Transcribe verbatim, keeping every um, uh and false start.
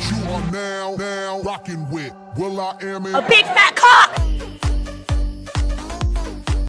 You are now, now rocking with Will I Am in a big fat cock.